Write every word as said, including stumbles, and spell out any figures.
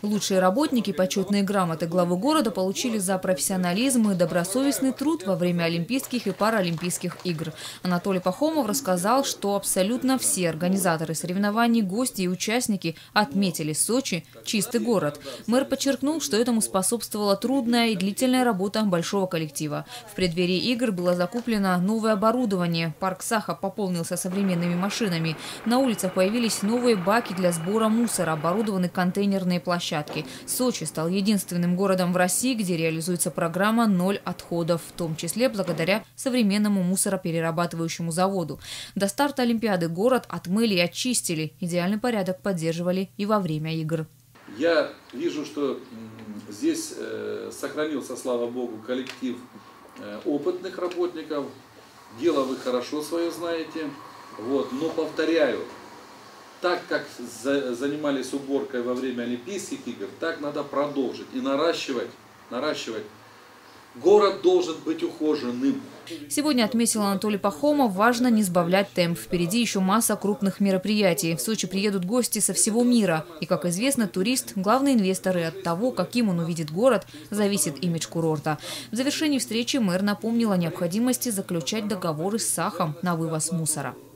Лучшие работники почетные грамоты главы города получили за профессионализм и добросовестный труд во время Олимпийских и Паралимпийских игр. Анатолий Пахомов рассказал, что абсолютно все организаторы соревнований, гости и участники отметили Сочи чистый город. Мэр подчеркнул, что этому способствовала трудная и длительная работа большого коллектива. В преддверии игр было закуплено новое оборудование. Парк Саха пополнился современными машинами. На улицах появились новые баки для сбора мусора, оборудованы контейнерные площадки. Сочи стал единственным городом в России, где реализуется программа «Ноль отходов», в том числе благодаря современному мусороперерабатывающему заводу. До старта Олимпиады город отмыли и очистили. Идеальный порядок поддерживали и во время игр. Я вижу, что здесь сохранился, слава богу, коллектив опытных работников. Дело вы хорошо свое знаете. Вот. Но повторяю, так как занимались уборкой во время Олимпийских игр, так надо продолжить и наращивать, наращивать. Город должен быть ухоженным. Сегодня, отметил Анатолий Пахомов, важно не сбавлять темп. Впереди еще масса крупных мероприятий. В Сочи приедут гости со всего мира. И, как известно, турист – главный инвестор, и от того, каким он увидит город, зависит имидж курорта. В завершении встречи мэр напомнил о необходимости заключать договоры с Сахом на вывоз мусора.